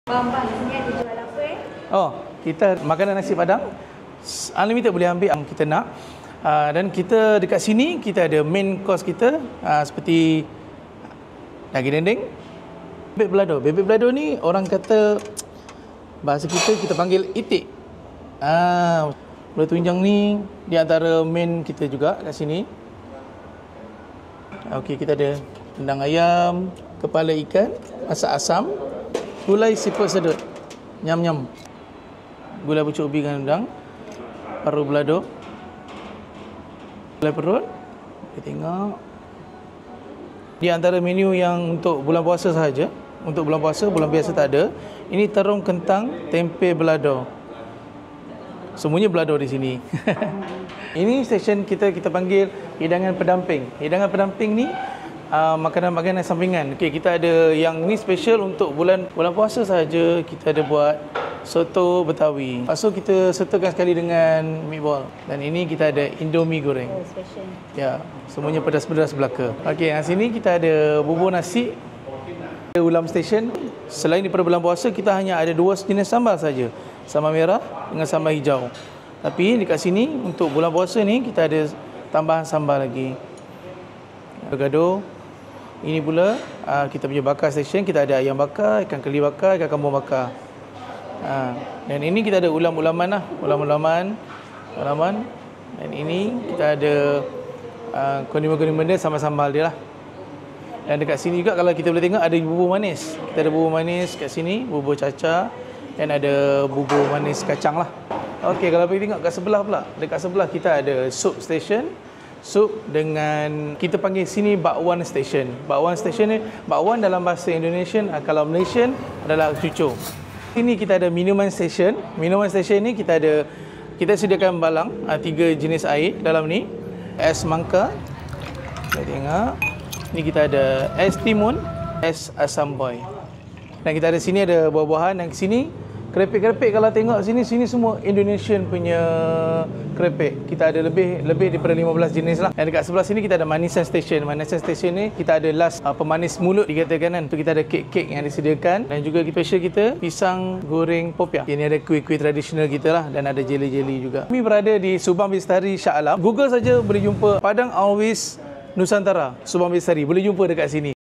Bang, di sini ada jual apa Oh, kita makanan nasi Padang unlimited, boleh ambil yang kita nak. Dan kita dekat sini kita ada main course kita seperti daging dendeng, bebek belado. Bebek belado ni orang kata, bahasa kita panggil itik. Belah tunjang ni di antara main kita juga kat sini. Okey, kita ada rendang ayam, kepala ikan, masak asam, gulai siput sedut, nyam-nyam, gulai pucuk ubi dengan udang, paru belado, gulai perut. Kita tengok di antara menu yang untuk bulan puasa sahaja. Untuk bulan puasa, bulan biasa tak ada. Ini terung kentang tempe belado. Semuanya belado di sini. Ini stesen kita panggil hidangan pendamping. Hidangan pendamping ni makanan-makanan sampingan. Okey, kita ada yang ni special untuk bulan puasa sahaja. Kita ada buat soto Betawi. Lepas tu kita sertakan sekali dengan meatball. Dan ini kita ada Indomie goreng. Oh, special. Ya, semuanya pedas-pedas belaka. Okey, yang sini kita ada bubur nasi. Ulam stesen. Selain daripada bulan puasa, kita hanya ada 2 jenis sambal saja. Sambal merah dengan sambal hijau. Tapi dekat sini untuk bulan puasa ni kita ada tambahan sambal lagi. Bergaduh. Ini pula kita punya bakar stesen. Kita ada ayam bakar, ikan keli bakar, ikan kambing bakar. Dan ini kita ada ulam-ulaman lah. Ulam-ulaman. Dan ini kita ada kondimen-kondimen dia sambal-sambal dia lah. Dan dekat sini juga kalau kita boleh tengok ada bubur manis. Kita ada bubur manis kat sini, bubur cacar. Dan ada bubur manis kacang lah. Okey, kalau boleh tengok kat sebelah pula. Dekat sebelah kita ada soup station. Sup dengan, kita panggil sini bakwan station. Bakwan station ni, bakwan dalam bahasa Indonesian, kalau Malaysian adalah cucur. Sini kita ada minuman station. Minuman station ni kita sediakan balang 3 jenis air dalam ni. Es mangga. Kita tengok. Ni kita ada es timun, es asam boy. Dan kita ada sini ada buah-buahan, dan sini kerepek-kerepek. Kalau tengok sini semua Indonesian punya kerepek. Kita ada lebih daripada 15 jenis lah. Dan dekat sebelah sini kita ada manisan station. Manisan station ni kita ada last pemanis mulut dikatakan kan. Tu kita ada kek-kek yang disediakan. Dan juga special kita pisang goreng popiah. Ini ada kuih-kuih tradisional kita lah. Dan ada jeli-jeli juga. Kami berada di Subang Bestari Shah Alam. Google saja boleh jumpa Padang Always Nusantara Subang Bestari. Boleh jumpa dekat sini.